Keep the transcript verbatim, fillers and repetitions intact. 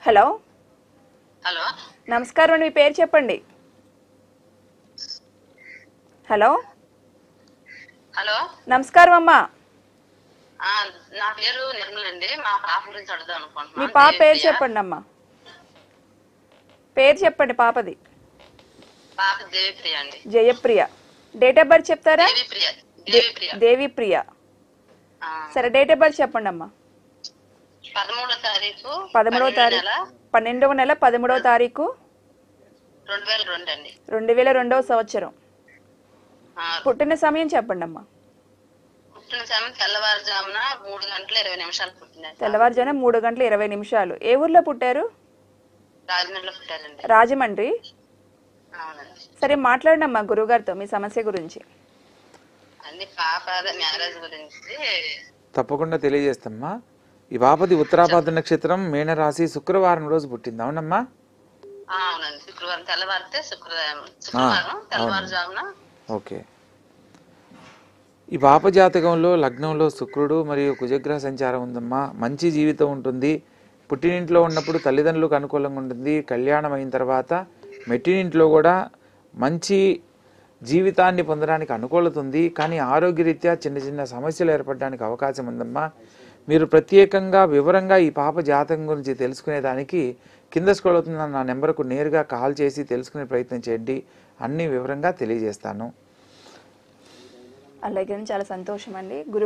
Hello hello నమస్కారం అండి, మీ పేరు చెప్పండి. హలో హలో నమస్కారం అమ్మా. ఆ, నా పేరు నిర్మల్ అండి. మా పాప గురించి అడుగుదాం మీ అనుకుంటున్నాను. పాప పేరు దేవిప్రియ. చెప్పండి అమ్మా. పేరు చెప్పండి పాపది. పాప దేవిప్రియ అండి. జయప్రియ. డేట్ ఆఫ్ బర్త్ చెప్తారా? దేవిప్రియ దేవిప్రియ దేవిప్రియ. ఆ, సరే డేట్ ఆఫ్ బర్త్ చెప్పండి అమ్మా. పదమూడో తారీఖు పదమూడవ పన్నెండో తారీఖు నెల పన్నెండవ నెల పదమూడవ తారీఖు రెండు వేల రెండు అండి. రెండు వేల రెండవ సంవత్సరం. ఆ, పుట్టిన సమయం చెప్పండి అమ్మా. పుట్టిన సమయం తెల్లవారుజామున మూడు గంటల ఇరవై నిమిషాలు పుట్టినారు. తెల్లవారుజామున మూడు గంటల ఇరవై నిమిషాలు. ఏ ఊర్లో పుట్టారు? రాజమండ్రిలో పుట్టారండి. రాజమండ్రి. అవునండి. సరే మాట్లాడండి అమ్మా గురువుగారితో మీ సమస్య గురించి. అన్ని పాప మ్యారేజ్ గురించి. తప్పకుండా తెలియజేస్తామ్మా. ఈ పాపది ఉత్తరాభాద్ర నక్షత్రం మీనరాశి, శుక్రవారం రోజు పుట్టింది. అవునమ్మా? ఆ, అవునండి. శుక్రవారం తెల్లవారితే శుక్రవారం శుక్రవారం తెల్లవారుజామున. ఓకే. ఈ పాప జాతకంలో లగ్నంలో శుక్రుడు మరియు కుజగ్రహ సంచారం ఉందమ్మా. మంచి జీవితం ఉంటుంది. పుట్టినింట్లో ఉన్నప్పుడు తల్లిదండ్రులకు అనుకూలంగా ఉంటుంది. కళ్యాణం అయిన తర్వాత మెట్టినింట్లో కూడా మంచి జీవితాన్ని పొందడానికి అనుకూలత ఉంది. కానీ ఆరోగ్యరీత్యా చిన్న చిన్న సమస్యలు ఏర్పడడానికి అవకాశం ఉందమ్మా. మీరు ప్రత్యేకంగా వివరంగా ఈ పాప జాతకం గురించి తెలుసుకునేదానికి కింద స్క్రోల్ అవుతున్న నా నెంబర్కు నేరుగా కాల్ చేసి తెలుసుకునే ప్రయత్నం చేయండి. అన్ని వివరంగా తెలియజేస్తాను. అలాగే చాలా సంతోషం అండి. గురు